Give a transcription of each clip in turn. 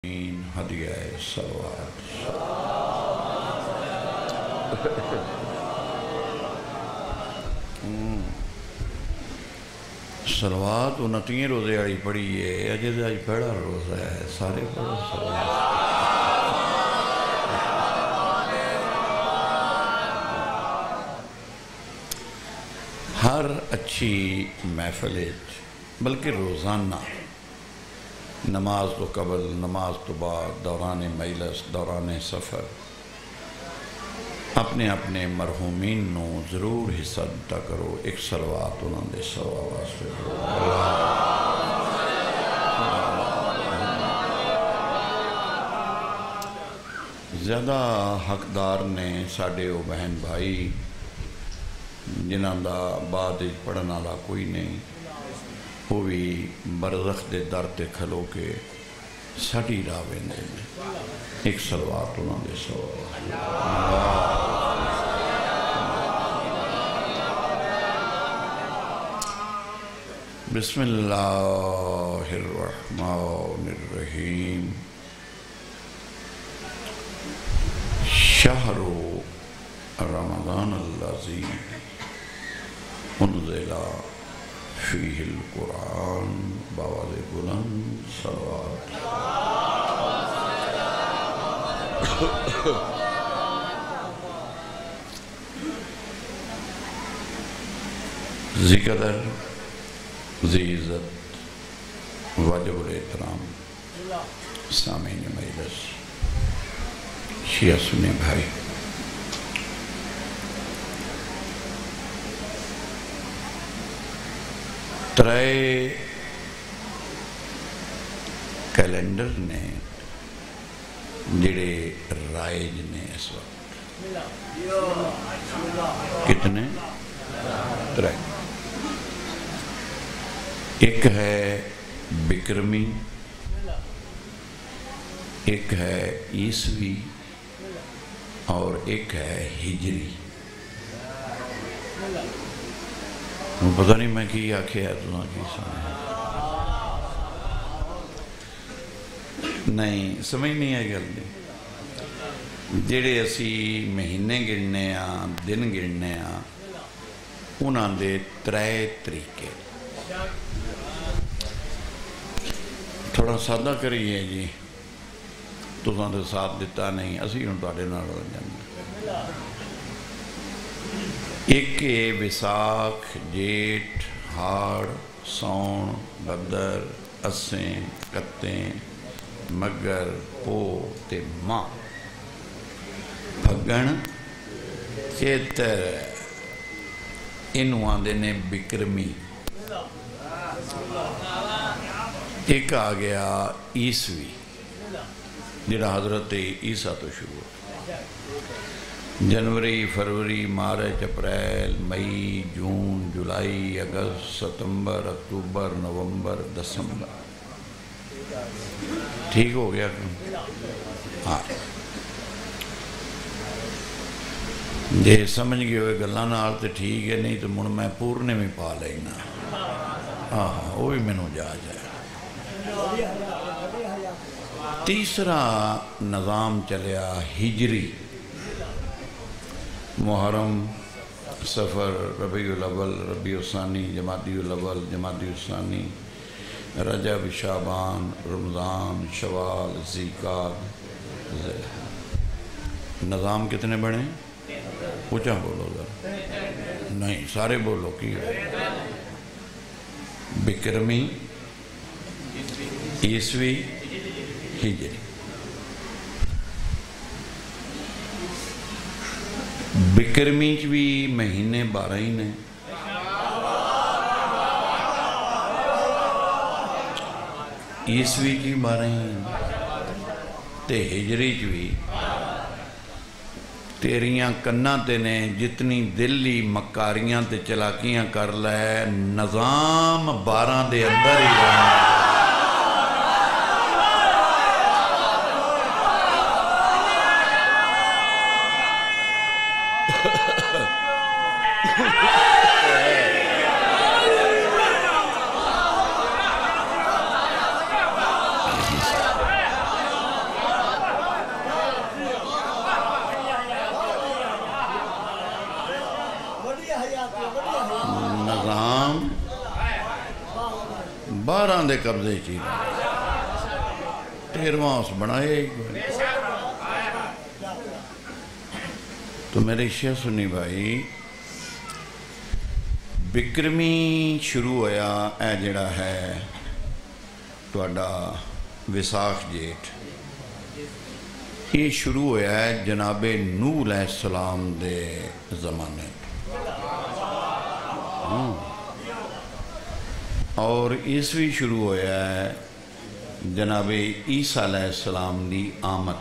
ہدیہ صلوات صلوات 29 روزے والی پڑھی ہے اجے تے اج پہلا روزہ ہے سارے پڑھو صلوات ہر اچھی محفل بلکہ روزانہ نماز تو قبل نماز تو بعد دوران مجلس دوران سفر اپنے اپنے مرحومین نو ضرور حصہ دتا کرو ایک صلوات انہوں دے سوا واسطے زیادہ حقدار نے ساڑھے او بہن بھائی جنہاں دا بعد پڑھنا لا کوئی نہیں وہ بھی برزخ دے در تے کھلو کے ساڑھی راوے نے ایک صلوات انہوں دے سوا بسم اللہ الرحمن الرحیم شہر رمضان الذی انزل فیہ القرآن باواز بلند صلوات ذکر ذی عزت واجب الاحترام سامعین مجلس شیعہ سنی بھائی ترائے کیلنڈر نے جڑے رائج نے اس وقت کتنے ترائے ایک ہے بکرمی ایک ہے عیسوی اور ایک ہے ہجری پتہ نہیں میں کی آکھے ہے تو کی سنے نہیں سمجھ نہیں ہے گل نہیں جڑے اسی مہینے گرنے دن گرنے انہاں دے ترائے طریقے تھوڑا سادہ کریے جی تو ساندے ساتھ دیتا نہیں اسی ان تاڑے نہ رو جانے ایک وساکھ جیٹھ ہاڑ سون بھدر اسیں کتیں مگر پو تے ماں پھگن چیتر انہوں آندے نے بکرمی ایک آ گیا عیسوی جڑا حضرت عیسیٰ تو شروع جنوری فروری مارچ اپریل مئی جون جولائی اگست ستمبر اکتوبر نومبر دسمبر ٹھیک ہو گیا ہاں جے سمجھ گئے ہوئے گلانہ آلتے ٹھیک ہے نہیں تو مڑ میں پورنے میں پا لینا ہاں وہ بھی میں نو جا جائے تیسرا نظام چلیا ہجری محرم سفر ربیع الاول ربیع الثانی جمادی الاول جمادی الثانی رجب شعبان رمضان شوال ذیقعد نظام کتنے بڑھیں اونچا بولو ذرا نہیں سارے بولو کی بکرمی عیسوی ہجری بکرمی بھی مہینے 12 ہی نے عیسوی کی 12 ہی تے ہجری بھی تیریاں کناں تے نے جتنی دلی مکاریاں تے چلاکیاں کر لے نظام 12 دے اندر ہی رہا انہاں دے قبضے چی 13واں اس بنائے ہی کوئی۔ تو میرے شیعہ سنی بھائی بکرمی شروع ہویا اے جڑا ہے توڑا وساخ جیٹ، یہ شروع ہویا ہے جناب نوح علیہ السلام دے زمانے اور عیسوی شروع ہویا ہے جناب عیسیٰ علیہ السلام دی آمد،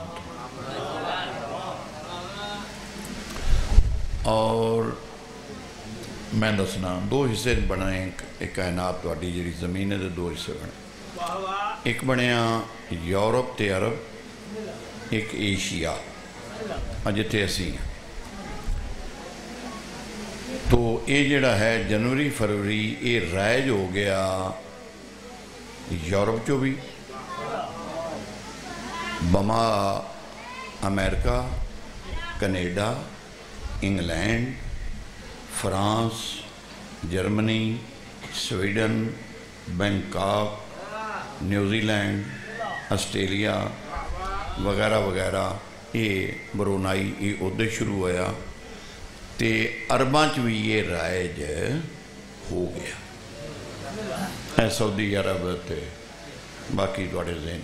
اور میں دسنا دو حصے بنے ایک کائنات واڑی جڑی زمین ہے دو حصے بنے، ایک بنیا یورپ تے عرب، ایک ایشیا جتے اسی ہیں۔ تو یہ جڑا ہے جنوری فروری یہ رائج ہو گیا یورپ چو بھی، بما امریکہ، Canada, England, France, Germany, Sweden, Bangkok, New Zealand, Australia وغیرہ وغیرہ، یہ برونائی یہ ادھر شروع ہویا تے عرباں چ بھی یہ رائج ہو گیا، اے سعودی عرب تے باقی توڑے ذہن۔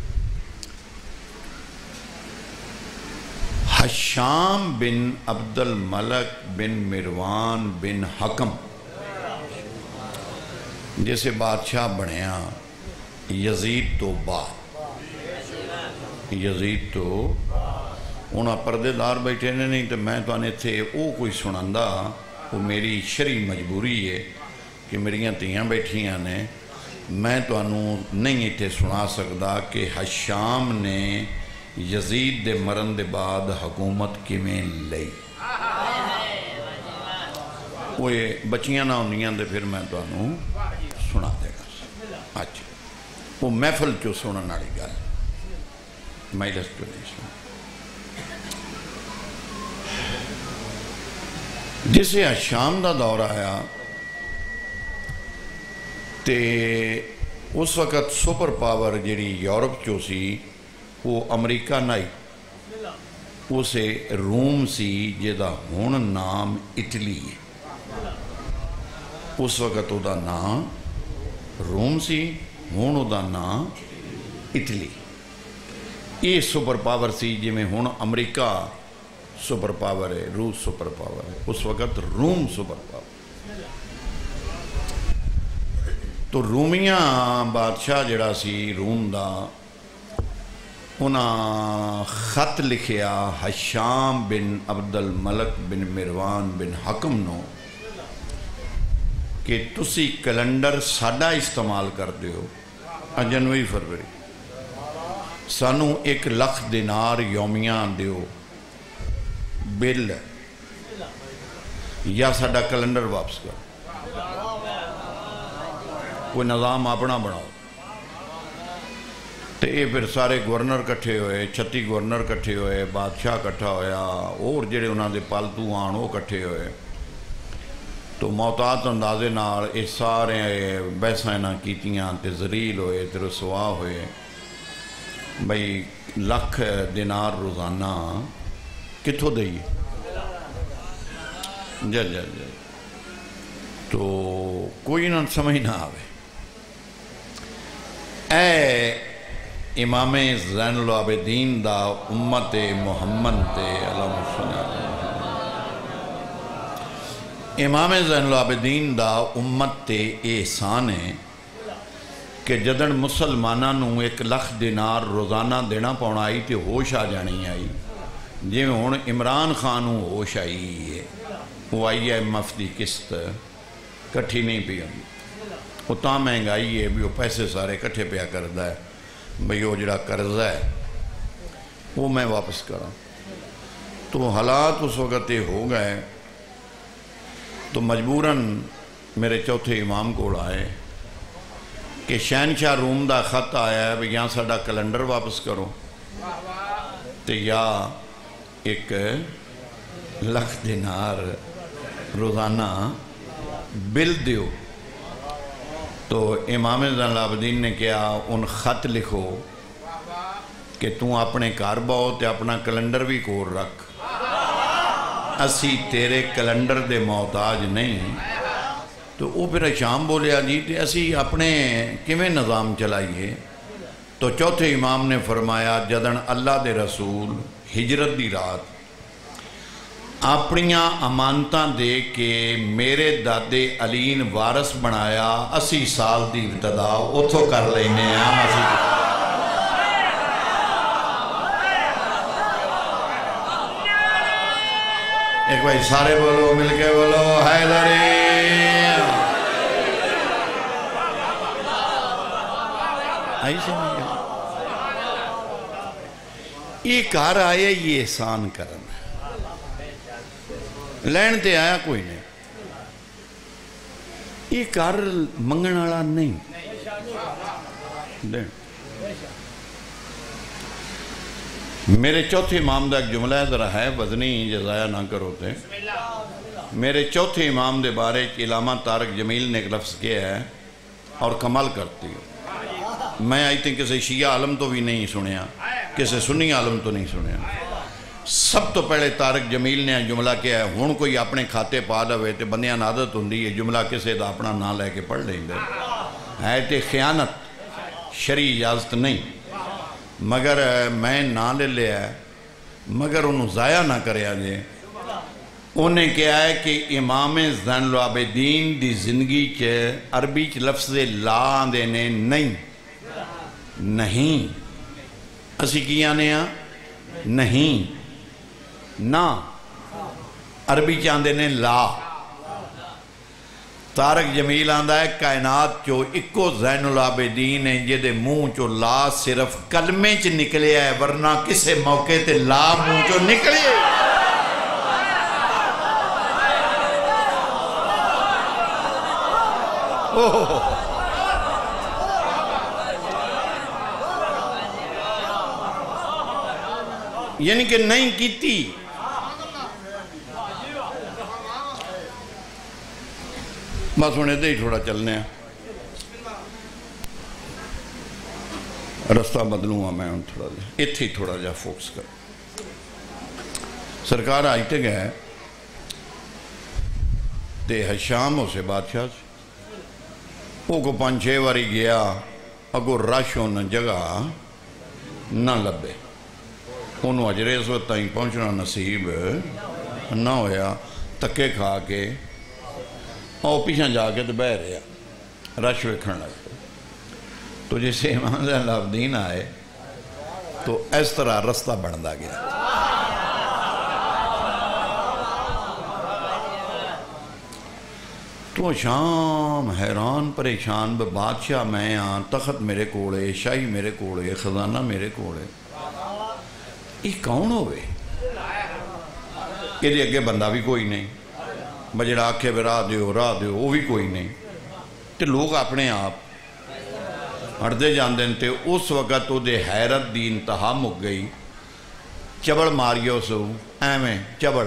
حشام بن عبد الملک بن مروان بن حکم جیسے بادشاہ بنیا یزید تو بعد، یزید تو انہاں پردے دار بیٹھے نے نہیں، تو میں تو آنے تھے او کوئی سنندہ، وہ میری شرعی مجبوری ہے کہ میریاں تیاں بیٹھیاں نے، میں تو انہوں نہیں تھے سنا سکتا کہ حشام نے یزید دے مرن دے بعد حکومت کیویں لئی، وہ بچیاں نہ ہونیاں دے پھر میں تو انہوں سنا دے گا۔ اچھا وہ محفل چو سنن والی گل مجلس چو نہیں سنا۔ جسے حشام دا دور آیا تے اس وقت سپر پاور جڑی یورپ چو سی وہ امریکہ نہیں، اسے روم سی جدا ہون نام اٹلی ہے، اس وقت او دا نام روم سی، ہون او دا نام اٹلی۔ یہ سپر پاور سی جی میں ہون امریکہ سپر پاور ہے، روس سپر پاور ہے، اس وقت روم سپر پاور۔ تو رومیاں بادشاہ جڑا سی روم دا انہاں خط لکھیا حشام بن عبد الملک بن مروان بن حکم نو کہ تسی کیلنڈر ساڈا استعمال کر دیو جنوری فروری، سانو 1,00,000 دینار یومیاں دیو بل، یا ساڈا کیلنڈر واپس کر، کوئی نظام اپنا بناؤ۔ تو یہ پھر سارے گورنر کٹھے ہوئے، 36 گورنر کٹھے ہوئے، بادشاہ کٹھا ہویا، اور جڑے انہاں دے پالتو آن وہ کٹھے ہوئے، تو محتاط اندازے نال یہ سارے بحثاں نہ کیتیاں تے ذلیل ہوئے تے رسوا ہوئے بھئی 1,00,000 دینار روزانہ کتھوں دئی جل تو کوئی نہ سمجھ نہ آوے۔ اے امام زین العابدین دا امت محمد تے اللہم صلی اللہ علیہ وسلم، امام زین العابدین دا امت تے احسان ہے کہ جدن مسلمانہ نو 1,00,000 دینار روزانہ دینا پونا آئی تے ہوش آ جانی آئی، جی میں ہون عمران خان ہوش آئی ہے، وہ آئی ہے مفتی قسط کٹھی نہیں پی ہوئی، وہ تاں مہنگائی ہے بھی وہ پیسے سارے کٹھے پیا کردہ ہے بھئی وہ جڑا قرضہ ہے وہ میں واپس کرا۔ تو حالات اس وقت یہ ہو گئے تو مجبوراً میرے چوتھے امام کو آئے کہ شہنشاہ روم دا خط آیا ہے بھئی یہاں ساڑھا کیلنڈر واپس کرو تو یا 1,00,000 دینار روزانہ بل دیو۔ تو امام زین العابدین نے کیا ان خط لکھو کہ تُو اپنے گھر بہو تے اپنا کیلنڈر بھی کور رکھ، اسی تیرے کیلنڈر دے محتاج نہیں۔ تو وہ پھر شام بولیا جی تے اسی اپنے کیویں نظام چلائیے؟ تو چوتھے امام نے فرمایا جدن اللہ دے رسول ہجرت دی رات اپنیاں امانتاں دے کے میرے دادے علی نے وارث بنایا، 80 سال دی ابتدا اتھو کر لینے ہیں۔ ایک بھائی سارے بولو، مل کے بولو حیدری۔ آئی سمجھ گیا؟ یہ کار آئے یہ احسان کرنا، لین تے آیا کوئی نہیں، یہ کار منگن والا نہیں دین۔ میرے چوتھے امام دا ایک جملہ ہے، ذرا ہے وزنی جزایا نہ کرو تے۔ میرے چوتھے امام دے بارے علامہ طارق جمیل نے ایک لفظ کیا ہے اور کمال کرتی ہے۔ میں آئی تھی کسی شیعہ عالم تو بھی نہیں سنیا، کسی سنی عالم تو نہیں سنیا۔ سب تو پہلے طارق جمیل نے جملہ کیا ہے، ہون کوئی اپنے کھاتے پا لوے تے بندیاں عادت ہوندی ہے جملہ کسے دا اپنا نہ لے کے پڑھ لیں گے، ہے تے خیانت، شرعی اجازت نہیں، مگر میں نہ لے لیا ہے، مگر انہوں ضائع نہ کریا جے۔ انہیں کیا ہے کہ امام زین العابدین دی زندگی کے عربی چ لفظ لا دینے نہیں، اسی کیا نے ہاں نہیں نا، عربی چاندے نے لا۔ طارق جمیل آندہ ہے کائنات چو اکو زین العابدین ہیں جدے منہ چو لا صرف کلمے چ نکلے ہے، ورنہ کسے موقع تے لا منہ چو نکلے۔ یعنی کہ نہیں کیتی۔ بس ہونے دے ہی تھوڑا چلنے ہیں، رستہ بدلوں ہاں میں ان تھوڑا جا اتھی تھوڑا جا فوکس کر۔ سرکار آئیتے گئے تے حشام ہو سے بادشاہ سے وہ کو 5-6 واری گیا، اگو رش ہونا جگہ نہ لبے، انہوں اجرے اس وقت تائیں پہنچنا نصیب نہ ہویا، تکے کھا کے اور پیچھا جا کے تو بہ رہا، رش وکھن لگ پہ۔ تو جیسے امام زین العابدین آئے تو اس طرح رستہ بڑھتا گیا۔ تو شام حیران پریشان بادشاہ میں ہاں، تخت میرے کوڑے، شاہی میرے کوڑے، خزانہ میرے کوڑے، یہ کون ہوئے؟ یہ دے اگے بندہ بھی کوئی نہیں، بجڑا آکھے بھی راہ دیو وہ بھی کوئی نہیں، تے لوگ اپنے آپ ہردے جان دیں تے اس وقت وہ دے حیرت دی انتہا مک گئی۔ چبڑ ماریو سو ایمیں چبڑ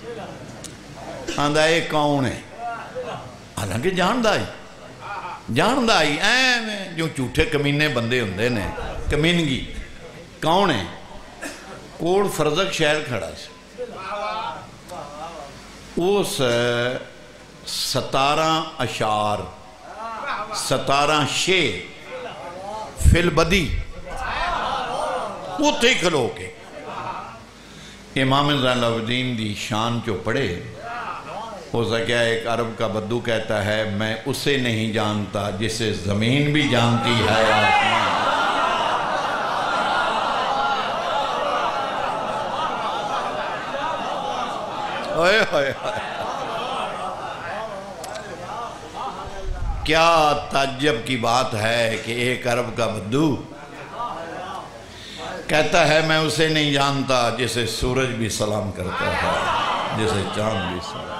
آندہ اے کون ہے؟ حالانکہ جاندہ ہی ایمیں جو جھوٹے کمینے بندے ہوندے نے، کمینگی کون ہے؟ کوڑ فرزق شہر کھڑا سے اس 17 اشعار 17 شعر فی البدی وہ تھے کھلو کے امام زین العابدین دی شان جو پڑھے۔ ہو سکیا ایک عرب کا بدو کہتا ہے میں اسے نہیں جانتا جسے زمین بھی جانتی ہے آسمان۔ کیا تعجب کی بات ہے کہ ایک عرب کا بدو کہتا ہے میں اسے نہیں جانتا جسے سورج بھی سلام کرتا ہے، جسے چاند بھی سلام۔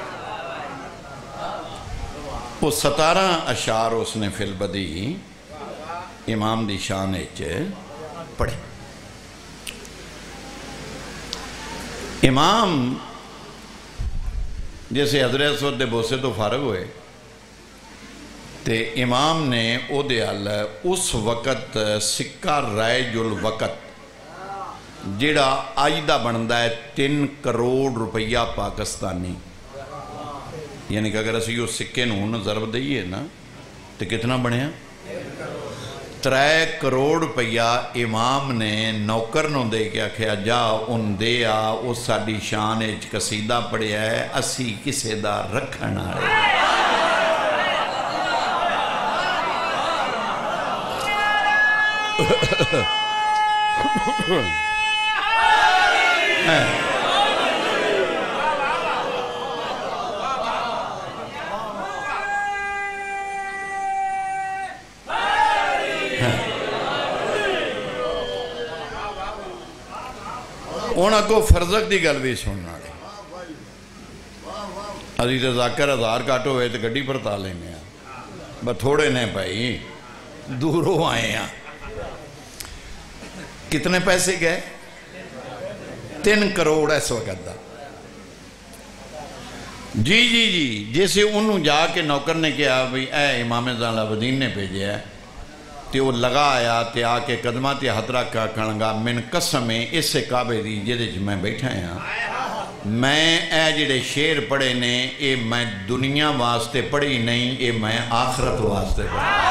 وہ 17 اشعار اس نے فی البدی امام دی شان پڑھے۔ امام جیسے حضرت اسود دے بوسے تو فارغ ہوئے تے امام نے او دے حال اس وقت سکہ رائج الوقت جیڑا آج دا بندا ہے 3 کروڑ روپیہ پاکستانی، یعنی کہ اگر اسی وہ سکے نوں ضرب دئیے نا تو کتنا بنیا 3 کروڑ روپیہ امام نے نوکر نوں دے کے آکھیا جا ان دے آ، او ساڈی شان وچ قصیدہ پڑھیا ہے، اسی کسے دا رکھن والے اونا کو فرزق دی گل بھی سننا رہے ابھی تو ذاکر 1000 کاٹو ہوئے تو گڑی پر تالے میں بس تھوڑے نے بھائی دوروں آئے ہیں کتنے پیسے گئے 3 کروڑ اس وقت دا جی جیسے انہوں جا کے نوکر نے کہا بھئی اے امام زین العابدین نے بھیجے ہے تے وہ لگا آیا تے آ کے قدمہ تے ہاتھ رکھا کھڑنگا من قسم اس کعبے دی جدے میں بیٹھا ہاں میں اے جڑے شعر پڑھے نے اے میں دنیا واسطے پڑھی نہیں اے میں آخرت واسطے پڑھی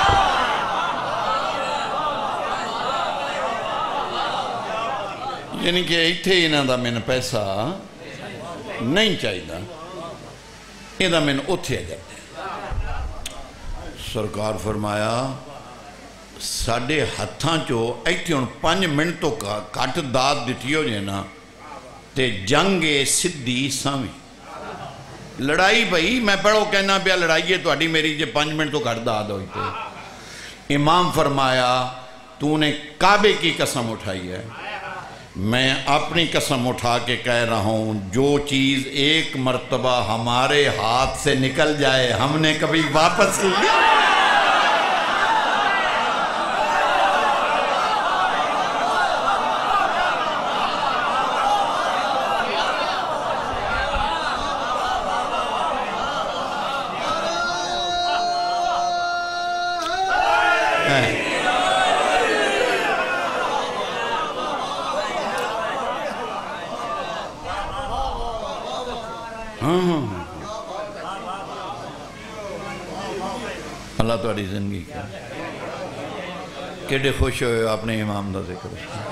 یعنی کہ ایتھے انہاں دا من پیسہ نہیں چاہیے یہ دا من اتھے جاتے سرکار فرمایا ساڑھے ہتھاں چو ایتھے ان 5 منٹ تو کٹ داد دیتی ہو جینا تے جنگ صدی ساویں لڑائی بھئی میں پڑھو کہنا پیا لڑائی ہے تو اڈی میری جے 5 منٹ تو کٹ داد ہوئی تے امام فرمایا تو نے کعبے کی قسم اٹھائی ہے میں اپنی قسم اٹھا کے کہہ رہا ہوں جو چیز ایک مرتبہ ہمارے ہاتھ سے نکل جائے ہم نے کبھی واپس لیا اللہ تہاڈی زندگی کیا کیڑے خوش ہوئے ہو اپنے امام دا ذکر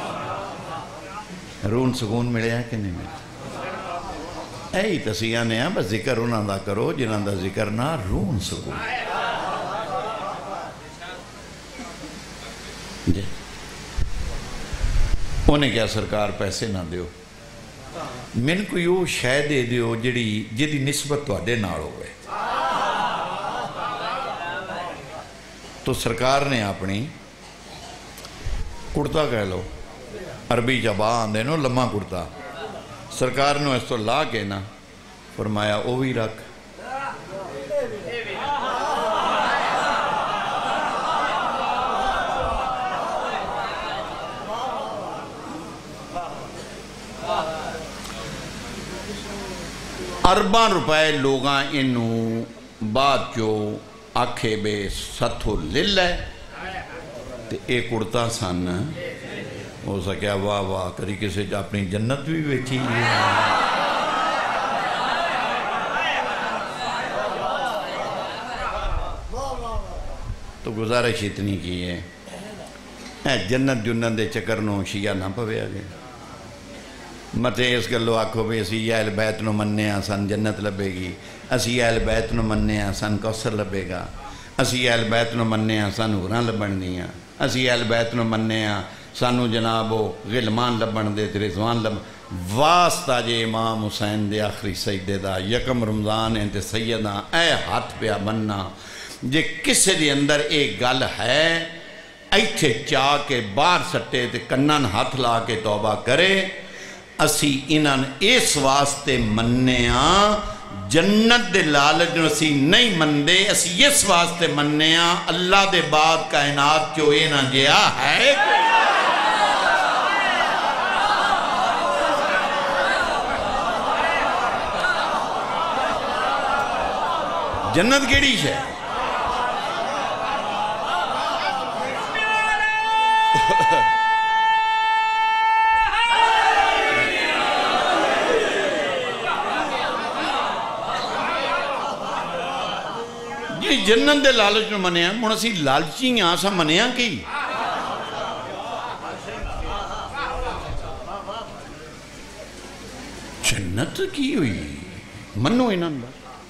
روح سکون ملے ہے کہ نہیں ملے اے ہی تسیاں نے ہیں بس ذکر انہاں دا کرو جنہاں دا ذکر نہ روح سکون جی انہیں کیا سرکار پیسے نہ دیو من کو یوں شے دے دیو جدی نسبت تواڈے نال ہوئے تو سرکار نے اپنی کرتا کہہ لو عربی جبا آندے نو لمحہ کرتا سرکار نے اس تو لا کے نا فرمایا او بھی رکھ ارباں روپے لوگاں انہوں بعد جو آکھے بے ستھو لل ہے تے ایک اڑتا سن ہو سکیا واہ واہ کری کسی اپنی جنت بھی بیٹھی تو گزارش اتنی کی ہے جنت جنت دے چکر نو شیعہ نہ پوے آگے متے اس گلو آکھو بے اسی اہل بیت نو مننے ہاں سن جنت لبے گی اسی اہل بیت نو مننے ہاں سن کوثر لبے گا اسی اہل بیت نو مننے ہاں سن ہوراں لبن دیاں اسی اہل بیت نو مننے ہاں سانو جناب غلمان لبن دے تے رضوان لبن واسطہ جے امام حسین دے آخری سجدے دا یکم رمضان انتے سیدہ اے ہاتھ پیا بننا جے کسے دے اندر ایک گل ہے ایتھے چاہ کے باہر سٹے تے کنن ہاتھ لا کے توبہ کرے اسی انہاں اس واسطے مننے ہاں جنت دے لالچ نو اسی نہیں مندے اسی اس واسطے مننے ہاں اللہ دے بعد کائنات جو انہاں جیا ہے جنت کیڑی ہے جنت دے لالچ نو منیا ہن اسی لالچی ہاں اساں منیا کی جنت کی ہوئی منو انہاں دا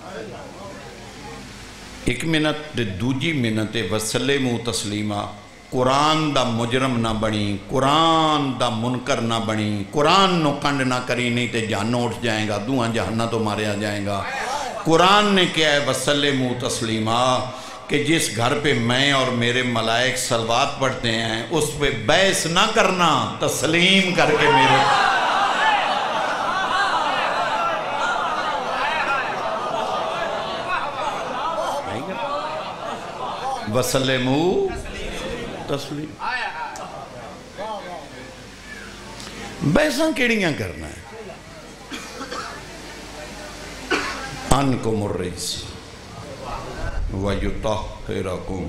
ایک منت دے دوجی منت وسلمو تسلیما قرآن دا مجرم نہ بنی قرآن دا منکر نہ بنی قرآن نو کنڈ نہ کری نہیں تے جانوں اٹھ جائیں گا دوہاں جہنہ تو ماریا جائیں گا قرآن نے کیا ہے وسلمو تسلیما کہ جس گھر پہ میں اور میرے ملائک صلوات پڑھتے ہیں اس پہ بحث نہ کرنا تسلیم کر کے میرے وسلمو تسلیم بحثاں کیڑیاں کرنا ہے انکم الرجس ویطہرکم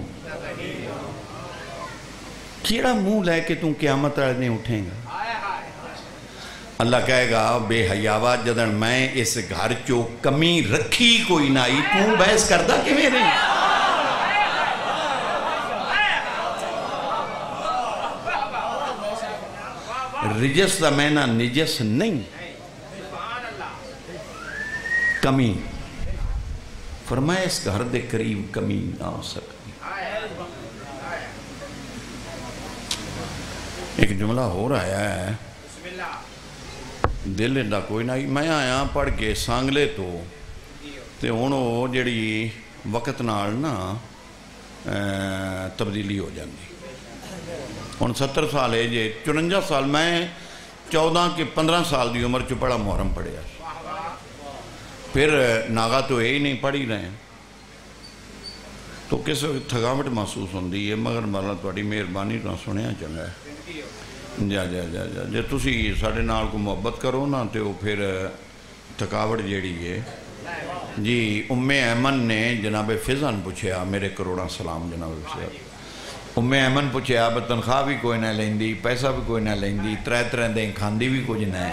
کیڑا منہ لے کے تم قیامت والے اٹھیں گا اللہ کہے گا بے حیاوا جدن میں اس گھر چو کمی رکھی کوئی نہ آئی تم بحث کردہ کہ میرے رجس دا معنی نجس نہیں کمی فرمایا اس گھر دے قریب کمی نہ ہو سکتی ایک جملہ ہو رہا ہے دل دا کوئی نہ میں آیا پڑھ کے سانگلے تو تے ہونو جڑی وقت نال نا تبدیلی ہو جاندی ہن 70 سال ہے جے 54 سال میں 14 کے 15 سال دی عمر چ پڑھا محرم پڑھیا پھر ناغا تو یہی نہیں پڑھ ہی رہے ہیں تو کس تھکاوٹ محسوس ہوندی ہے مگر مولا تہاڈی مہربانی تو سنیا چنگا ہے جا جے تسی ساڈے نال کو محبت کرو نا تے وہ پھر تھکاوٹ جیڑی ہے جی ایمن نے جناب فضان پوچھیا میرے کروڑا سلام جناب فضان ایمن پوچھیا اب تنخواہ بھی کوئی نہ لیندی پیسہ بھی کوئی نہ لیندی ترے دیں کھاندی بھی کچھ نہ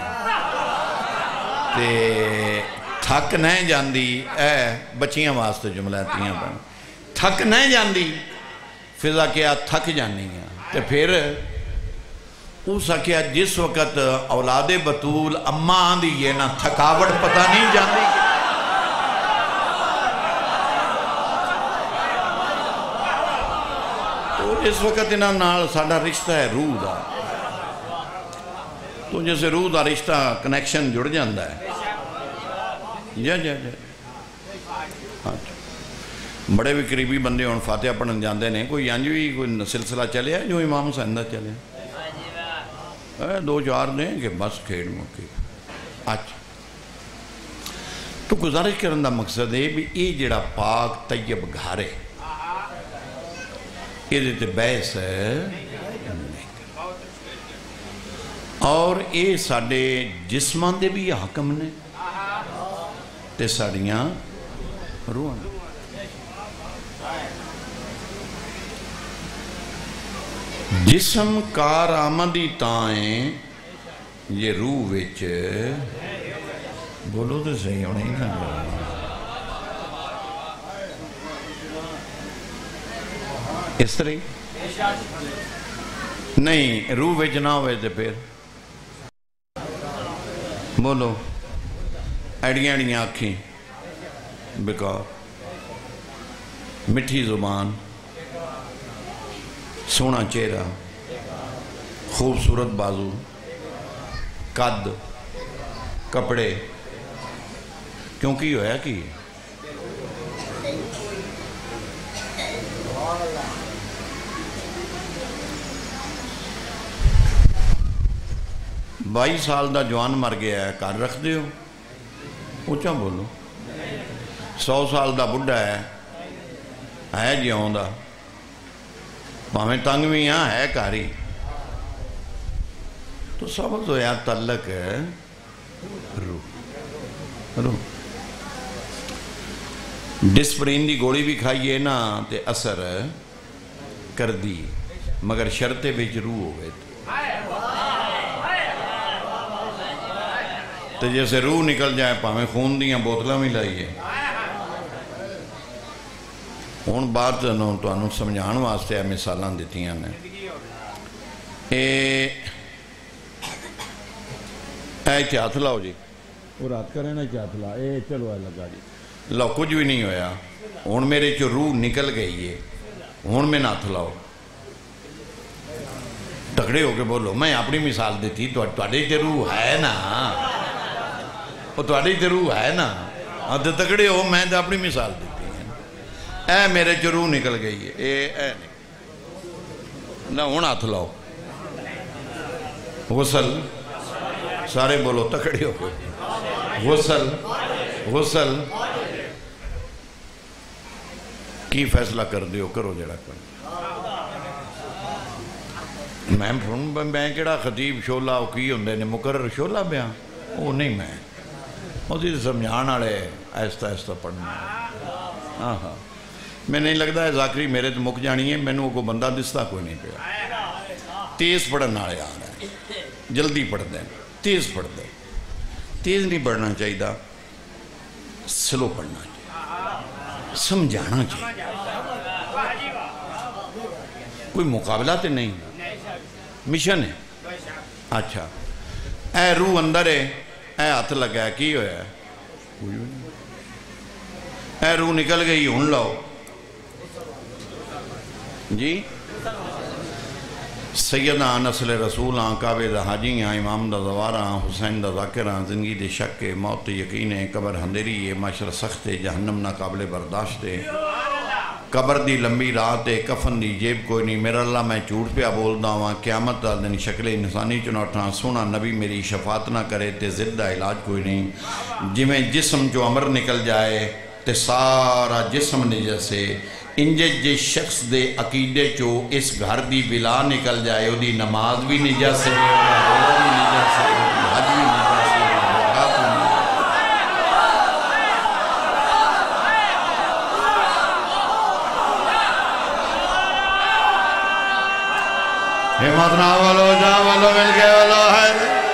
تے تھک نہ جاندی بچیاں واسطے جملہ تیاں بن تھک نہ جاندی فضا کیا تھک جانی ہیں تے پھر اسا کیا جس وقت اولاد بطول اماں آندی یہ نہ تھکاوٹ پتہ نہیں جاندی تو اس وقت انہاں نال ساڈا رشتہ ہے روح دا تو جیسے روح دا رشتہ کنیکشن جڑ جاندہ ہے جا بڑے بھی قریبی بندے ہون فاتحہ پڑھن جاندے نے کوئی بھی کوئی سلسلہ چلے ہے جو امام حسین دا چلے دو چار نے کہ بس کھیڑ موقع اچھا تو گزارش کرن دا مقصد ہے بھی یہ جڑا پاک طیب گھر ہے یہ دیتے بحث ہے اور یہ ساڑے جسمان دے بھی حکم نے تے ساڑیاں روحاں جسم کار آمدی تائیں یہ روح وچ بولو تو صحیح ہونے ہی نہ اس طرح نہیں روح وچ نہ ہوئے تھے پھر بولو ایڑیاں ایڑیاں آنکھیں بیکار مٹھی زبان سونا چہرہ خوبصورت بازو قد کپڑے کیونکہ ہویا کی 22 سال دا جوان مر گیا ہے کار رکھ دیو اونچا بولو 100 سال دا بڑھا ہے جیون دا پاہمیں تنگ بھی ہے کاری تو سبز ہویا تعلق ہے روح ڈسپرین دی گوڑی بھی کھائیے نا تے اثر کر دی مگر شرطے بیچ روح ہو گئے تو جیسے روح نکل جائے پاہمیں خون دیاں بوتلہ میں لائیے ہوں بات تمہیں سمجھان واسطے مثالاں دتیاں نے اتنے ہاتھ لاؤ جی وہ رات کرے نا ہاتھ لا چلو لگا جی لو کچھ بھی نہیں ہویا ہوں میرے چ روح نکل گئی ہے ہوں میں ہاتھ لاؤ تکڑے ہو کے بولو میں اپنی مثال دیتی تھوڑے چ روح ہے نا وہ تھوڑے چ روح ہے نا تو تکڑے ہو میں تو اپنی مثال دیتی اے میرے چ روح نکل گئی ہے اے نہ ہوں ہاتھ لاؤ غسل سارے بولو تکڑے ہو کے غسل غسل کی فیصلہ کر دیو کرو جڑا کر میں کہڑا خطیب شولہ وہ کی ہوندے نے مقرر شولہ بیاں وہ نہیں میں وہ سمجھان والے آہستہ آہستہ پڑھنا ہاں ہاں میں نہیں لگتا ہے ذاکری میرے تو مک جانی ہے مینوں کوئی بندہ دستا کوئی نہیں پیا تیز پڑھن والے آ رہے ہیں جلدی پڑھ دیں تیز پڑھ دیں تیز نہیں پڑھنا چاہیے سلو پڑھنا چاہیے سمجھانا چاہیے کوئی مقابلہ تو نہیں مشن ہے اچھا اے روح اندر ہے اے ہاتھ لگا ہے کی ہویا ہے اے روح نکل گئی ہن لاؤ جی سیدہ نسل رسول کعبے دا حاجی امام دا زوارہ حسین دا ذاکرہ زندگی دے شک کے موت یقین ہے قبر ہندری ہے معاشر سخت ہے جہنم نہ قابل برداشت ہے قبر دی لمبی رات ہے کفن دی جیب کوئی نہیں میرا اللہ میں جھوٹ پیا بولدا ہوں قیامت دا دن شکل انسانی چنوٹھاں سونا نبی میری شفاعت نہ کرے تے ضد دا علاج کوئی نہیں جویں جسم جو امر نکل جائے تے سارا جسم نجسے انجے جے شخص دے عقیدے چو اس گھر دی بلا نکل جائے وہ دی نماز بھی نجسے روزہ بھی نجسے حج بھی نجسے زکات بھی نجسے ہمت نہ والو جا والو مل کے والو ہے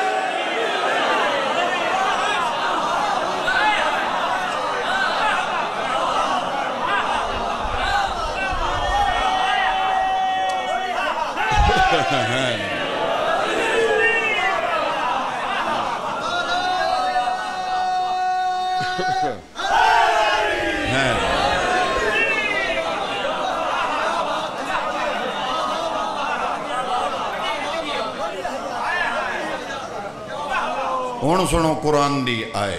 ہون سنو قرآن دی آئے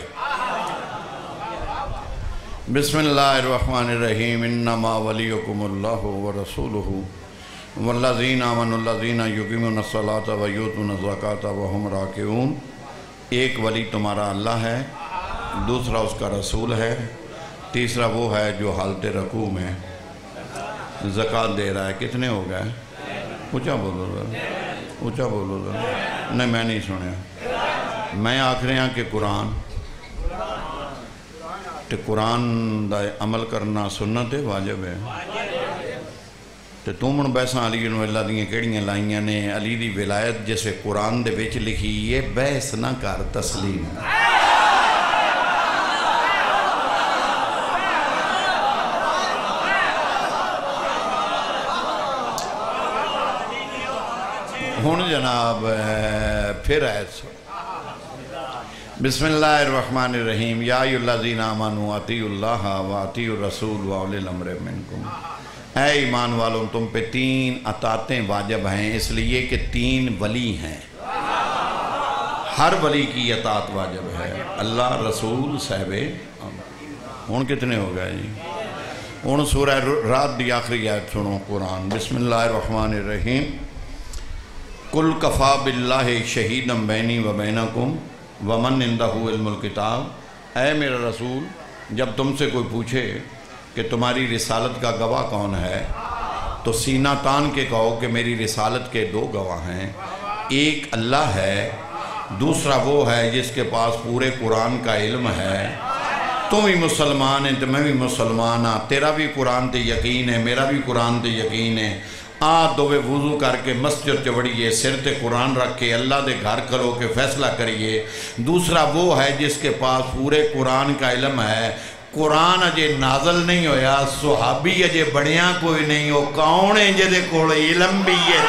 بسم اللہ الرحمن الرحیم انما ولیکم اللہ ورسولہ والذین آمنوا الذین یقیمون الصلاۃ ویؤتون الزکاۃ وہم راکعون ایک ولی تمہارا اللہ ہے دوسرا اس کا رسول ہے تیسرا وہ ہے جو حالت رکوع میں زکوٰۃ دے رہا ہے کتنے ہو گئے اونچا بولو ذرا اونچا بولو ذرا نہیں میں نہیں سنیا میں آکھ رہا کہ قرآن دا عمل کرنا سنت ہے واجب ہے تو تم من بحثاں علی انہوں اللہ دیئے کیڑیاں لائیاں نے علی دی ولایت جیسے قرآن دے بیچ لکھی یہ بحث نہ کر تسلیم ہون جناب پھر ایسا بسم اللہ الرحمن الرحیم یا ایھا الذین آمنوا اطیعوا اللہ و اطیعوا الرسول و اولی الامر منکم اے ایمان والوں تم پہ 3 اطاعتیں واجب ہیں اس لیے کہ 3 ولی ہیں ہر ولی کی اطاعت واجب ہے اللہ رسول صاحب ہون کتنے ہو گئے جی ہون سورہ رات دی آخری آیت سنو قرآن بسم اللہ الرحمن الرحیم قل کفا باللہ شہیدم بینی و بینکم ومن عندہ علم الکتاب اے میرا رسول جب تم سے کوئی پوچھے کہ تمہاری رسالت کا گواہ کون ہے تو سینہ تان کے کہو کہ میری رسالت کے 2 گواہ ہیں ایک اللہ ہے دوسرا وہ ہے جس کے پاس پورے قرآن کا علم ہے تم بھی مسلمان ہیں تو میں بھی مسلمان ہاں تیرا بھی قرآن تے یقین ہے میرا بھی قرآن تے یقین ہے دوے وضو کر کے مسجد چوڑیے سر تے قرآن رکھ کے اللہ دے گھر کھلو کے فیصلہ کریے دوسرا وہ ہے جس کے پاس پورے قرآن کا علم ہے قرآن اجے نازل نہیں ہویا، صحابی اجے بنیا کوئی نہیں، وہ کون ہے جدے کول علم بھی ہے؟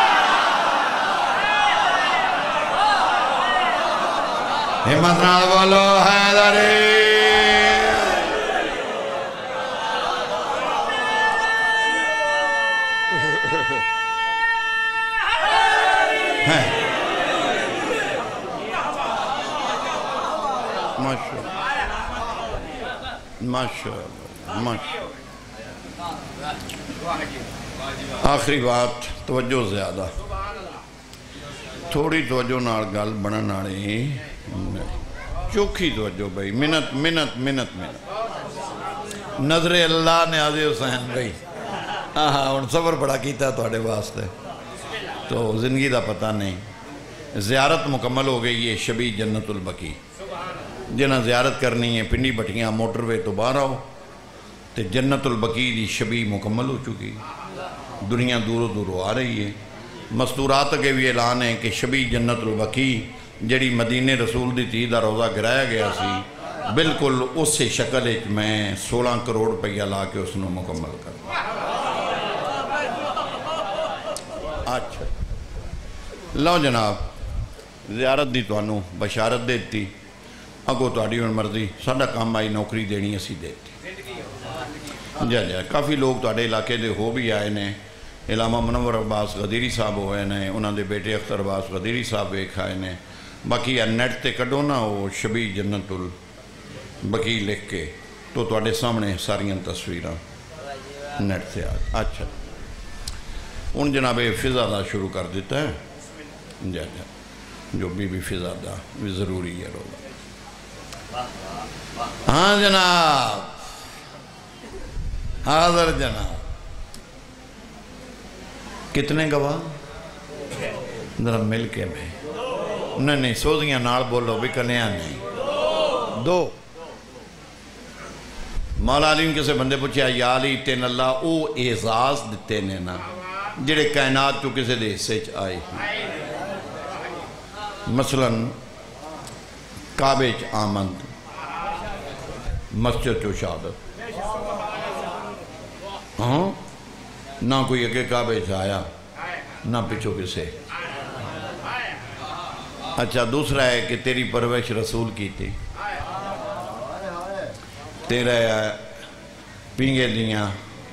ہمت نال بولو حیدری۔ ماشاءاللہ آخری بات، توجہ زیادہ، تھوڑی توجہ نال گل بنن والی، چوکھی توجہ بھائی، منت نظر اللہ نے آزے حسین بھائی ہن صبر بڑا کیتا تواڈے واسطے، تو زندگی دا پتہ نہیں۔ زیارت مکمل ہو گئی ہے شبی جنت البقیع، جنہاں زیارت کرنی ہے پنڈی بٹھیاں موٹر وے تو باہر آؤ، تے جنت البقیع دی شبی مکمل ہو چکی، دنیا دوروں دوروں آ رہی ہے۔ مستورات کے بھی اعلان ہے کہ شبی جنت البقیع جڑی مدینہ رسول دی تھی دا روزہ گرایا گیا سی، بالکل اس سے شکل ایک میں 16 کروڑ روپیہ لا کے اس نے مکمل کر۔ اچھا لو جناب، زیارت دی توانو بشارت دیتی، اگو تواڈی ہن مرضی، ساڈا کام آئی نوکری دینی اسی دیتی۔ جا کافی لوگ تواڈے علاقے دے ہو بھی آئے نے، علامہ منور عباس غدیری صاحب ہوئے نے، انہاں دے بیٹے اختر عباس غدیری صاحب ویکھ آئے نے، باقی نیٹ تے کڈو نا وہ شبی جنت البقیع لکھ کے، تو تواڈے سامنے ساریاں تصویراں نیٹ سے آ۔ اچھا ہن جناب فضا دا شروع کر دیتا ہے، جا جو بی فضا دا بھی ضروری ہے روزہ۔ ہاں جناب، حاضر جناب، کتنے گواہ؟ ذرا مل کے میں نہیں سوزیاں نال بولو بھی کنیاں نہیں، دو۔ مولا علی کسے بندے پوچھیا یا علی تین اللہ او اعزاز دیتے نے نا جڑے کائنات تو کسے دے حصے چ آئے ہیں، مثلا کعبے چ آمد، مسجد چو شہادت، ہاں نہ کوئی اگے کعبے چ آیا نہ پچھو کسے۔ اچھا دوسرا ہے کہ تیری پرورش رسول کی تھی، تیرے پینگے دیاں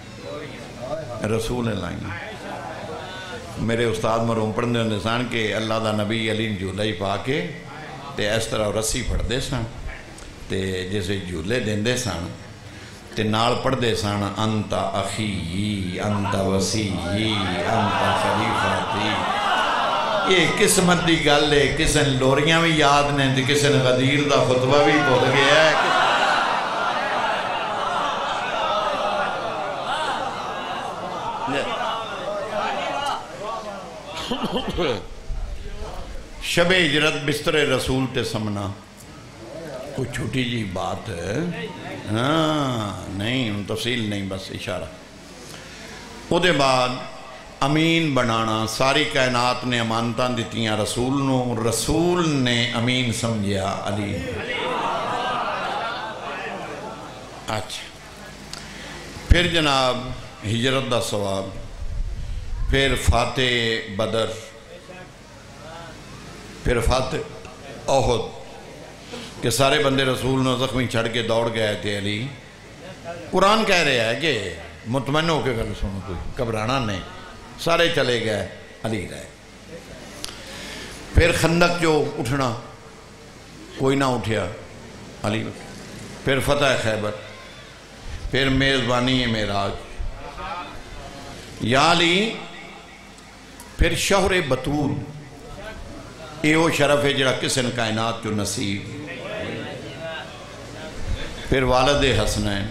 رسول لائیں۔ میرے استاد مرحوم پڑھنے ہوندے سن کہ اللہ دا نبی علی جھولا ہی پا کے تے اس طرح رسی پڑھ دے سن، تے جیسے جھولے دیندے سن تے نال پڑھ دے سن انت اخی انت وسیعی انت خلیفتی۔ یہ قسمت دی گل ہے، کسے لوریاں بھی یاد نے تے کسے غدیر دا خطبہ بھی بھول گیا ہے۔ شب ہجرت بستر رسول تے سمنا کوئی چھوٹی جی بات ہے، ہاں نہیں تفصیل نہیں بس اشارہ۔ او دے بعد امین بنانا، ساری کائنات نے امانتاں دیتیاں رسول نو، رسول نے امین سمجھیا علی۔ اچھا پھر جناب ہجرت دا ثواب، پھر فاتح بدر، پھر فاتح احد کہ سارے بندے رسول نے زخمی چھڑ کے دوڑ گئے تھے علی۔ قرآن کہہ رہے ہے کہ مطمئن ہو کے گل سنو، کوئی گھبرانا نہیں، سارے چلے گئے علی رہے۔ پھر خندق جو اٹھنا کوئی نہ اٹھیا علی، پھر فتح خیبر، پھر میزبانی معراج یا علی، پھر شہر بطول، یہ وہ شرف ہے جڑا کسن کائنات جو نصیب، پھر والد حسنین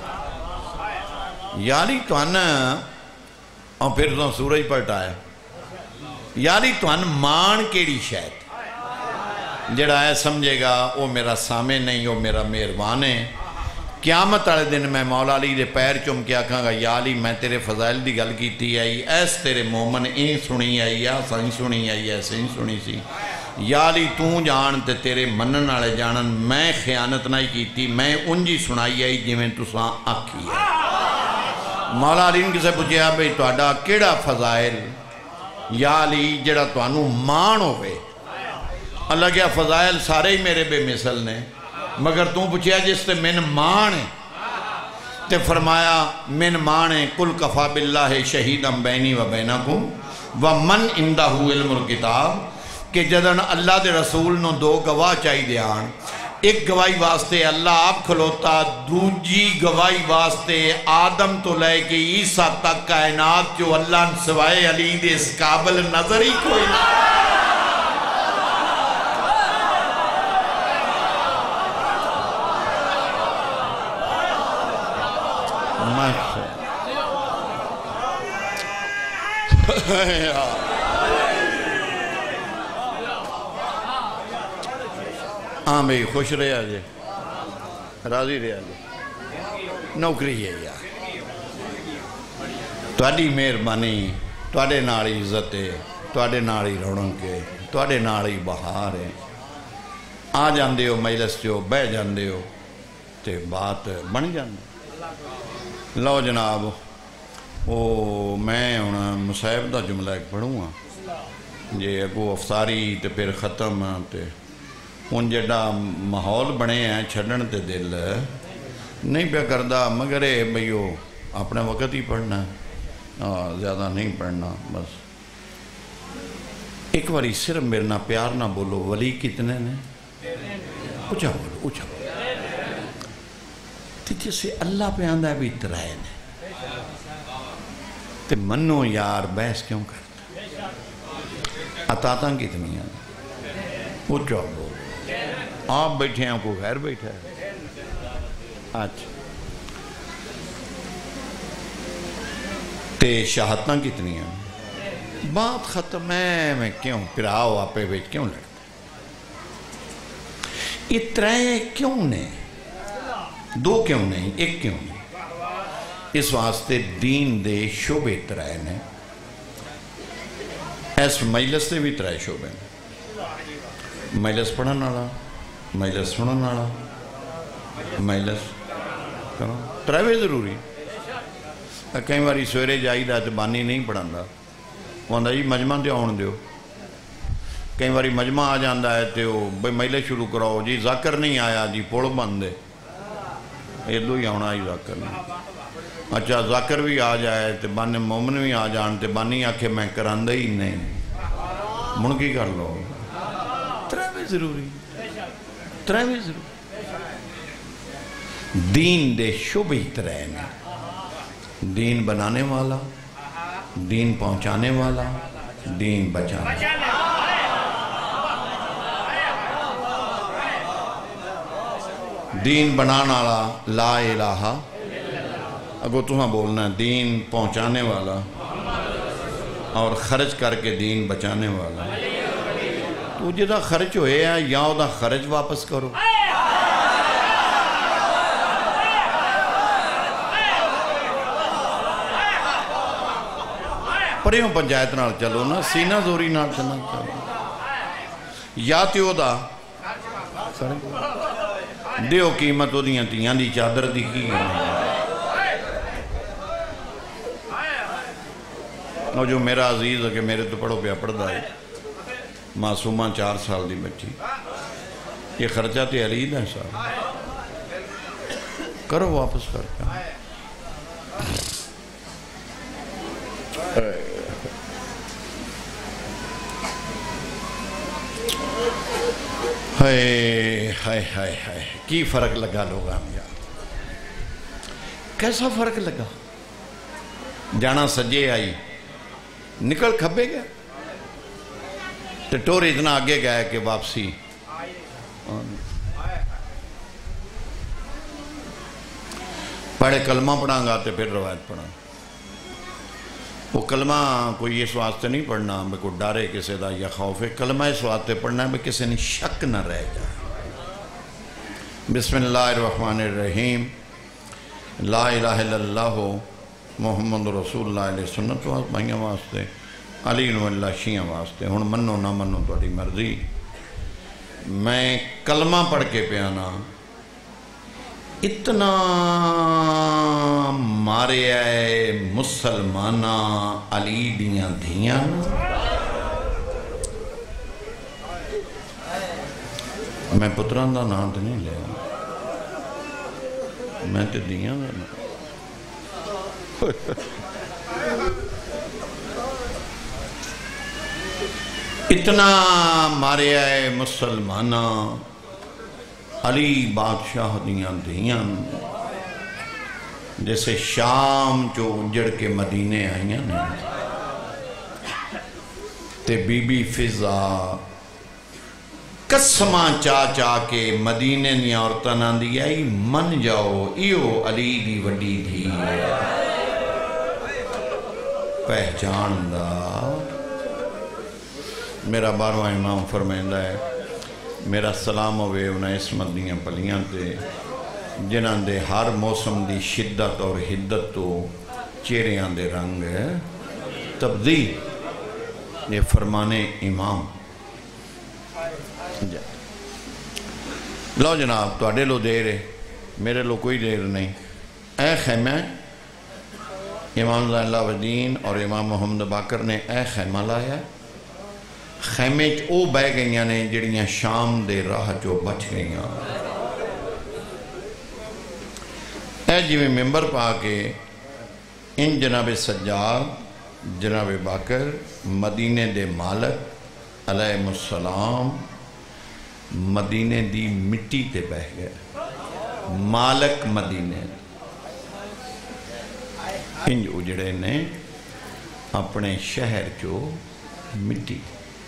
یا علی توان، اور پھر تو سورج پلٹایا یا علی توان مان کیڑی شاید جڑا ہے سمجھے گا وہ میرا سامنے نہیں، وہ میرا مہربان ہے۔ قیامت والے دن میں مولا علی دے پیر چم کے آکھاں گا یا علی میں تیرے فضائل دی گل کیتی آئی، ایس تیرے مومن این سنی آئی، یا سائیں سنی آئی، ایسے ہی سنی سی، یا علی تو جان تے تیرے منن والے جانن میں خیانت نہیں کیتی میں انجی سنائی آئی جویں تساں آکھی ہے مولا علی نے کسے پوچھیا بھئی تہاڈا کیڑا فضائل یا علی جڑا تانوں مان ہوئے اللہ کیا فضائل سارے ہی میرے بے مثل نے مگر تو پوچھیا جس تے من مان ہے تے فرمایا من مان ہے کل کفا باللہ شہیدم بینی و بینکم ومن عندہ علم الکتاب کہ جدن اللہ دے رسول نو دو گواہ چاہی دیان ایک گواہی واسطے اللہ آپ کھلوتا دوجی گواہی واسطے آدم تو لے کے عیسیٰ تک کائنات جو اللہ سوائے علی دے اس قابل نظر ہی کوئی ہاں بھئی خوش رہا جے راضی رہا جے نوکری ہے یار تواڈی مہربانی تواڈے نال عزت ہے تواڈے نال ہی رونق ہے تواڈے نال ہی بہار ہے آ جاندے ہو مجلس چو بہ جاندے ہو تے بات بن جاندے لو جناب وہ میں ہن مصیب دا جملہ ایک پڑھوں گا جے اگو افطاری تے پھر ختم تے ان جڑا ماحول بنے ہیں چھڑن تے دل نہیں پہ کردہ مگر بھئیو اپنے وقت ہی پڑھنا زیادہ نہیں پڑھنا بس ایک باری صرف میرے نہ پیار نہ بولو ولی کتنے نے اچھا بولو اچھا بولو تو جیسے اللہ پہ آندہ بھی ترائے نے تو منو یار بحث کیوں کرتا عطاتاں کتنی ہیں اچھا بولو آپ بیٹھے ہیں کو غیر بیٹھا ہے اچھا تے شہادتاں کتنی ہیں بات ختم ہے میں کیوں پھر آؤ آپے بیٹھ کیوں لڑتے اترائے کیوں نے دو کیوں نہیں ایک کیوں نہیں اس واسطے دین دے شعبے اترائے نے ایس مجلس سے بھی اترائے شعبے نے مجلس پڑھن والا مجلس سنن والا مجلس کرو ترائے ضروری کئی باری سویرے جائی دا تے بانی نہیں پڑھاندا وہاں جی مجمع تے آن دیو کئی باری مجمع آ جاندہ ہے تے وہ بھئی مجلس شروع کراؤ جی ذاکر نہیں آیا جی پوڑ بند ہے یہ دو ہی آنا ہی ذاکر نہیں اچھا ذاکر بھی آ جائے تے بانی مومن بھی آ جان تے بانی آکھے میں کراندہ ہی نہیں منکی کر لو ترائے ضروری ترائے ضروری دین دے شعبے ترائے نے دین بنانے والا دین پہنچانے والا دین بچانے دین بنانا والا لا الہ اگو تمہیں بولنا ہے دین پہنچانے والا اور خرچ کر کے دین بچانے والا تو جدہ خرچ ہوئے ہیں یا دا خرچ واپس کرو پریوں پنچایت نال چلو نا سینہ زوری نال چلو یا تیو دا دیو قیمت ہو دیاں تیاں دی چادر دی کی اور جو میرا عزیز ہے کہ میرے تو پڑھو پیا پڑھ ہے معصومہ 4 سال دی بچی یہ خرچہ تے علید ہے صاحب کرو واپس کر کے ہائے ہائے ہائے ہائے کی فرق لگا لوگا ہم یار کیسا فرق لگا جانا سجے آئی نکل کھبے گیا تو ٹور اتنا آگے گیا کہ واپسی پڑھے کلمہ پڑھاں گا تو پھر روایت پڑھاں وہ کلمہ کوئی اس واسطے نہیں پڑھنا میں کوئی ڈارے کسی دا یا خوف ہے کلمہ اس واسطے پڑھنا ہے میں کسی نے شک نہ رہ جائے بسم اللہ الرحمن الرحیم لا الہ الا اللہ محمد رسول اللہ علیہ سنت واسطے بھائیاں واسطے علی اللہ شیعہ واسطے ہن منو نہ منو تہاڈی مرضی میں کلمہ پڑھ کے پیانا اتنا مارے آئے مسلمانہ علی دیاں دھیاں میں پتران دا نام تو نہیں لیا میں تو دیاں دا نام اتنا مارے آئے مسلمانہ علی بادشاہ دیاں دھیاں جیسے شام جو اجڑ کے مدینے آئیاں نے تے بی بی فضا قسماں چا کے مدینے نی عورتاں دی آئی من جاؤ ایو علی دی وڈی دھی پہچان دا میرا 12واں امام فرمائندہ ہے میرا سلام ہوئے انہیں اسمت دیاں پلیاں تے جنہاں دے ہر موسم دی شدت اور حدت تو چہریاں دے رنگ تبدیل یہ فرمانے امام لو جناب تو اڈے لو دیر ہے میرے لو کوئی دیر نہیں اے خیمہ امام زین اللہ ودین اور امام محمد باقر نے اے خیمہ لایا خیمے او بہ گئیاں نے جڑیاں شام دے راہ جو بچ گئیاں اے جی میں ممبر پا کے ان جناب سجاد جناب باقر مدینے دے مالک علیہ السلام مدینے دی مٹی تے بہ گئے مالک مدینے انج اجڑے نے اپنے شہر جو مٹی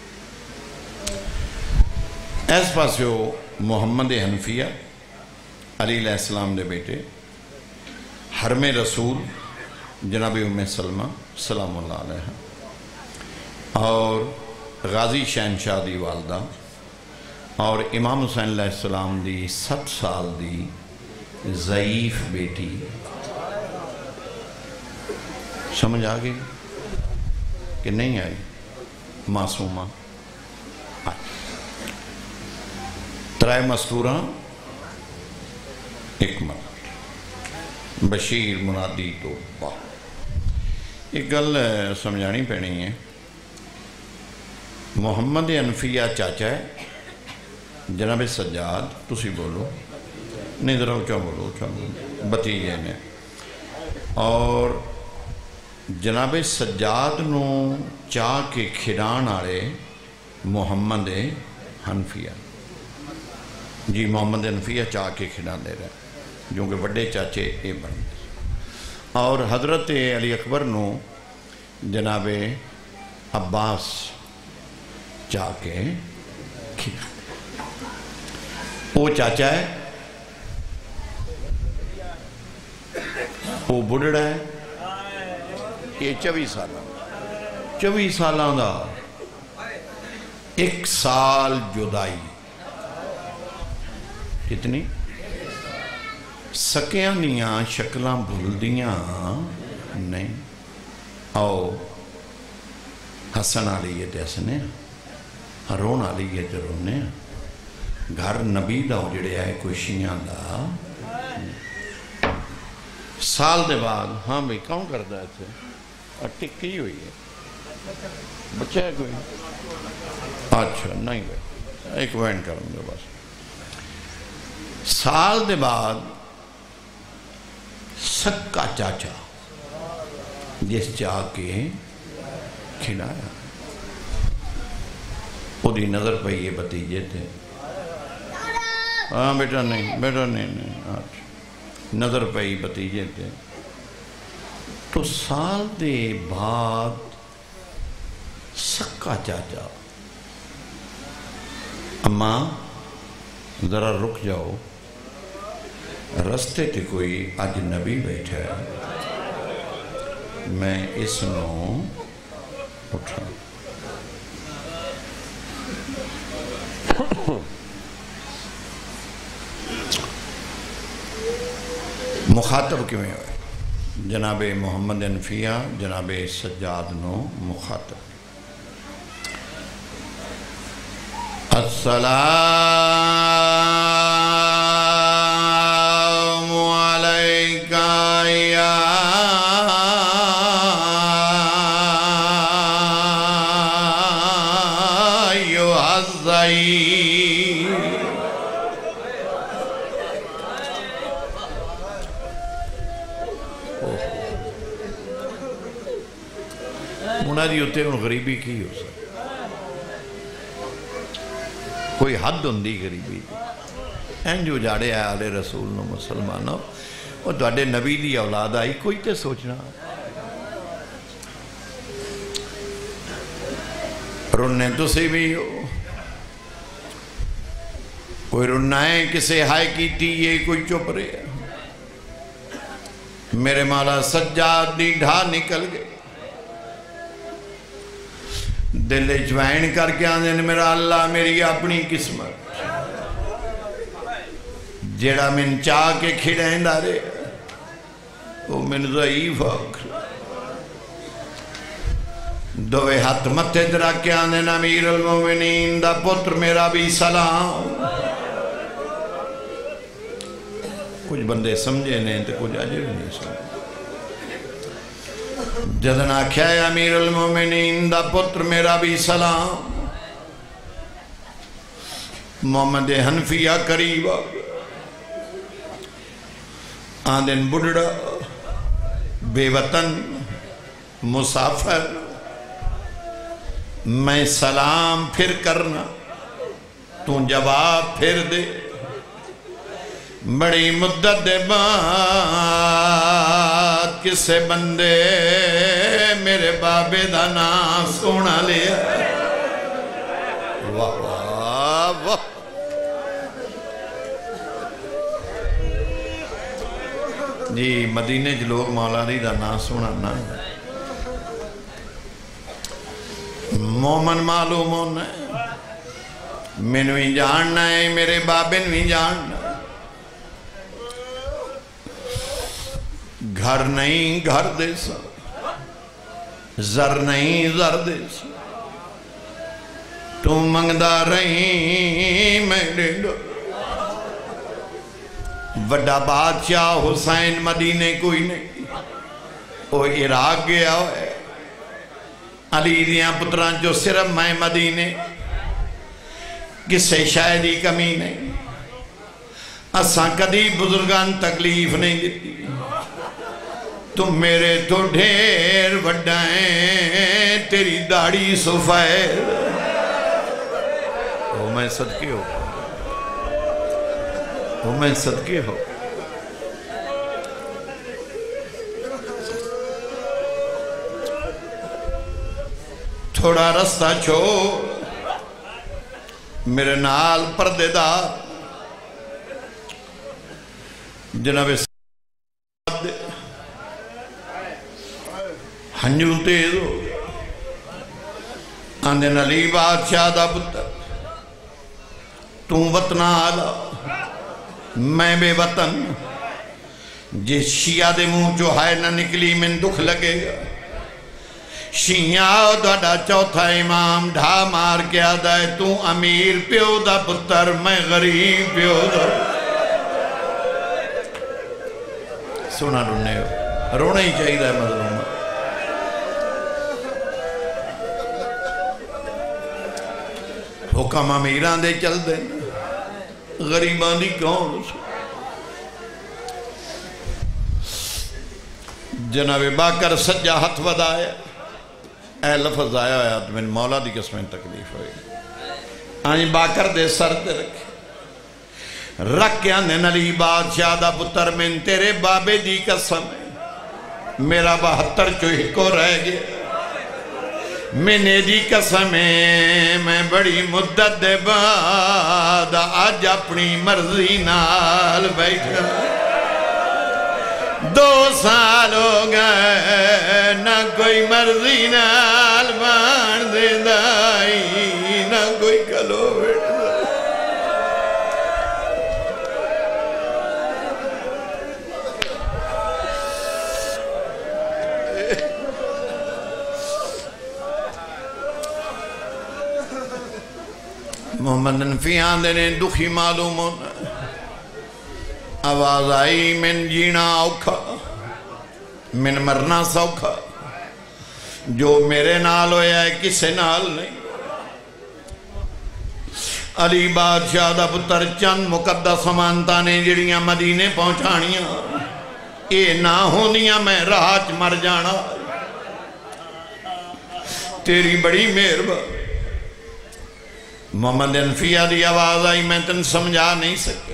ایس پاسیو محمد حنفیہ علی علیہ السلام دے بیٹے حرم رسول جناب ام سلمہ سلام اللہ علیہ اور غازی شہنشاہ دی والدہ اور امام حسین علیہ السلام دی 7 سال دی ضعیف بیٹی سمجھ آگئی کہ نہیں آئی معصومہ ترائے مستورہ ایک مرد بشیر منادی تو باہ ایک گل سمجھانی پہنی ہے محمد حنفیہ چاچا ہے جناب سجاد تسی بولو نہیں ذرا اچھا بولو بتیجے نے اور جناب سجاد نو چاہ کے کھڑان آرے محمد حنفیہ جی محمد حنفیہ چاہ کے کھڑان دے رہے جو کہ بڑے چاچے اے بن اور حضرت علی اکبر نو جناب عباس چاہ کے کھڑان وہ چاچا ہے وہ بڑھڑا ہے یہ 24 سالہ دا 1 سال جدائی کتنی سکیاں دیاں شکلاں بھول دیاں نہیں آؤ ہسن آلی یہ تے ہسنے رون آلی یہ تے رونے گھر نبی دا جڑے آئے خوشیاں دا سال دے بعد ہاں بھئی کون کرتا ہے تھے ٹک کی ہوئی ہے بچہ ہے کوئی اچھا نہیں بھائی ایک وین کروں گے بس سال دے بعد سکا چاچا جس جا کے کھلایا وہ دی نظر پہ یہ بتیجے تھے ہاں بیٹا نہیں نظر پہ یہ بتیجے تھے تو سال دے بعد سکا چاچا اماں ذرا رک جاؤ رستے تے کوئی اجنبی بیٹھا ہے میں اس نو اٹھا مخاطب کیوں ہوئے جناب محمد حنفیہ جناب سجاد نو مخاطب अस्सलामु अलैका या دی ہوتے ان غریبی کی ہو سکتی کوئی حد ہوندی غریبی این جو جاڑے آئے آلے رسول نو مسلمانوں وہ دوڑے نبی دی اولاد آئی کوئی تے سوچنا رننے تو سے بھی ہو کوئی رنائے کسے ہائے کی تھی یہ کوئی چپ رہے میرے مولا سجاد دی ڈھا نکل گئے دل جوائن کر کے آنے میرا اللہ میری اپنی قسمت جیڑا من چاہ کے کھڑیں دارے وہ من ضعیف آکھ دوے ہاتھ متے درہ کے آنے امیر المومنین دا پتر میرا بھی سلام کچھ بندے سمجھے نہیں تو کچھ عجب نہیں سمجھے جدن آکھیا ہے امیر المومنین دا پتر میرا بھی سلام محمد حنفیہ قریبا آندن بڑھڑا بے وطن مسافر میں سلام پھر کرنا تو جواب پھر دے بڑی مدت بعد کسے بندے میرے بابے دا نام سونا لیا واہ واہ واہ جی مدینے جو لوگ مولا دا نام سونا نا مومن معلوم ہونا ہے منوی جاننا ہے میرے بابے نوی جاننا گھر نہیں گھر دے سا زر نہیں زر دے سا تو منگدہ رہی میں دے دو وڈا بادشاہ حسین مدینے کوئی نہیں وہ عراق گیا ہے علی دیاں پتران جو صرف میں مدینے کسے شاید ہی کمی نہیں اساں کدی بزرگان تکلیف نہیں دیتی تم میرے تو ڈھیر وڈائیں تیری داڑھی سفید وہ میں صدقے ہو وہ میں صدقے ہو تھوڑا رستہ چھوڑ میرے نال پردے دار جناب ہنجو تیز ہو آندن علی بادشاہ دا پتر تو وطن آلا میں بے وطن جس شیعہ دے منہ جو ہائے نہ نکلی من دکھ لگے گا شیعہ دا چوتھا امام ڈھا مار کے آدھا ہے تو امیر پیو دا پتر میں غریب پیو دا سونا رونے ہو رونا ہی چاہیے ہے مظلوم حکم امیران دے چل دے غریبان دی کون جناب باکر سجا ہتھ ودایا اے لفظ آیا ہے من مولا دی قسمیں تکلیف ہوئی آنی باکر دے سر دے رکھے رکھ کے آنے نلی بادشاہ دا پتر من تیرے بابے دی قسم میرا 72 چوہی کو رہ گیا میں نے دی قسمیں میں بڑی مدت دے بعد آج اپنی مرضی نال بیٹھا 2 سال ہو گئے نہ کوئی مرضی نال بان دے دائی نہ کوئی کلو بیٹھ محمد محمد انفی آندے نے دکھی معلوم ہونا آواز آئی من جینا اوکھا من مرنا سوکھا جو میرے نال ہویا ہے کسے نال نہیں علی بادشاہ دا پتر چند مقدس امانتاں نے جڑیاں مدینے پہنچانیاں اے نہ ہونیاں میں راہ چ مر جانا تیری بڑی مہربانی محمد انفیہ دی آواز آئی میں تن سمجھا نہیں سکیا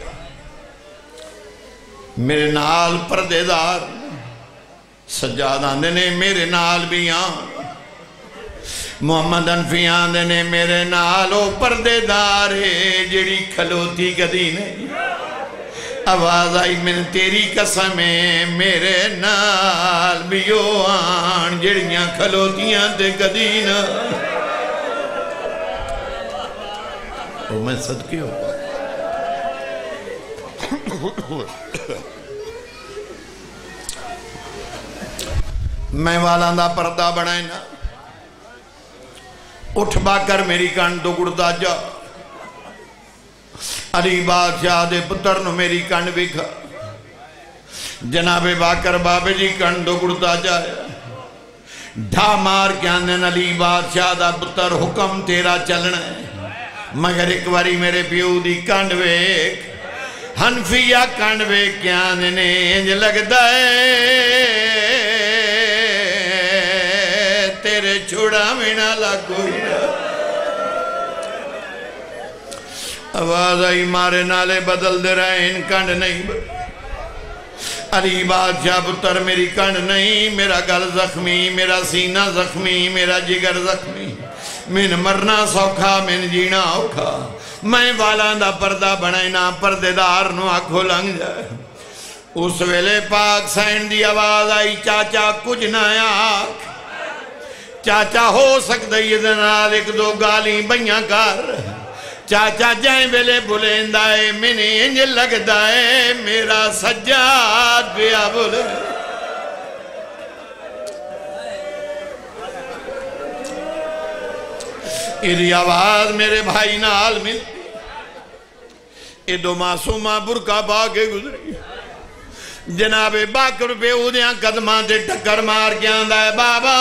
میرے نال پردے دار سجاد آندے نے میرے نال بھی آن محمد انفی آندے نے میرے نالو پردے دار ہے جڑی کھلوتی کدی نہیں آواز آئی من تیری قسم ہے میرے نال بھی آن جڑیاں کھلوتیاں تے کدی نہ وہ میں صدقے ہو میں والان دا پردہ بڑھائیں نا اٹھ با کر میری کان ٹکڑتا جا علی بادشاہ دے پتر نو میری کان بکھا جناب باکر بابے جی کان ٹکڑتا جائے ڈھا مار کے آندن علی بادشاہ دا پتر حکم تیرا چلنا ہے مگر ایک باری میرے پیو دی کان ویک حنفیہ کان ویک کے آندن انج لگتا ہے تیرے چھوڑا میں نہ لگوئی آواز آئی مارے نالے بدل دے رہے ان کنڈ نہیں علی بادشاہ پتر میری کنڈ نہیں میرا گل زخمی میرا سینہ زخمی میرا جگر زخمی من مرنا سوکھا من جینا اوکھا میں والان دا پردہ بنائنا پردے دار نو آکھو لنگ جائے اس ویلے پاک سین دی آواز آئی چاچا کچھ نہ آکھ چاچا ہو سکتا یہ دنال ایک دو گالی بھئیاں کر چاچا جائیں ویلے بھولیں دائے منی انج لگ دائے میرا سجاد بیا بھولے ایدی آواز میرے بھائی نال ملتی اے دو معصومہ برکہ باگے گزری جناب باکر پہ اودیاں قدمان تے ٹکر مار کے آندہ ہے بابا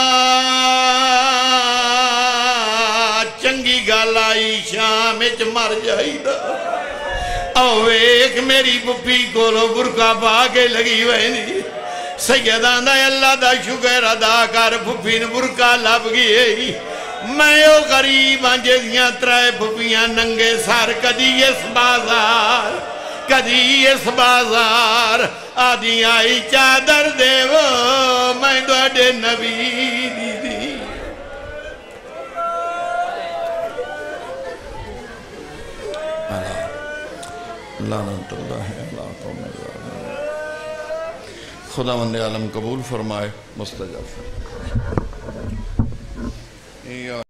چنگی گال آئی شام اچ مر جائی دا او ایک میری پپی کو لو برکہ باگے لگی وینی سید آندہ ہے اللہ دا شکر ادا کر پپی نے برکہ لب گئی میں او غریب آنجے دیاں ترائے پپیاں ننگے سار کدی اس بازار کدی اس بازار آدھی آئی چادر دے وہ میں دوڑے نبی دی دی لعنت اللہ ہے اللہ قوم ظالم خدا مند عالم قبول فرمائے مستجاب فرمائے